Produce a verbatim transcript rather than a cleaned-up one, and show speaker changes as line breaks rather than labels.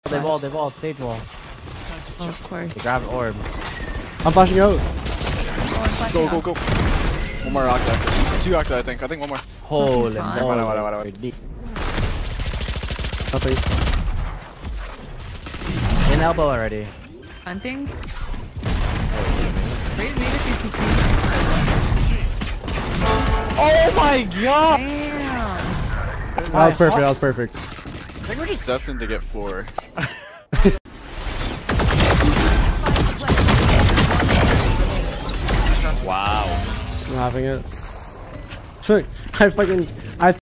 They walled, they walled, stage wall.
Oh, of course.
They grab an orb.
I'm flashing out.
Oh,
Go, go, go. One more Octa. Two Octa, I think. I think one more.
Holy
fine.
moly.
Wala, wala, wala, wala.
Copy.
In elbow already.
Hunting? Raise me to T P.
Oh my god!
Damn.
That was perfect, that was perfect.
I think we're just destined to get four.
Wow. I'm having it. Sure, I fucking